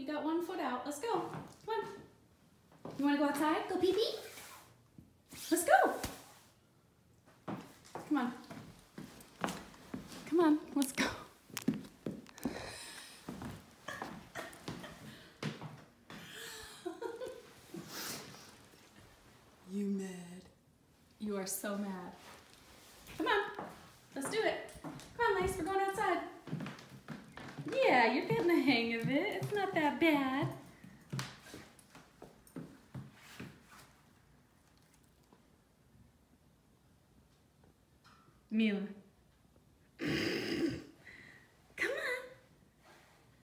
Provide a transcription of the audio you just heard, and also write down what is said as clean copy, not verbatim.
got one foot out. Let's go. Come on. You want to go outside? Go pee-pee? Let's go. Come on. Come on, let's go. You mad? You are so mad. Come on, let's do it. Come on, Lace, we're going outside. Yeah, you're getting the hang of it. It's not that bad. Mila.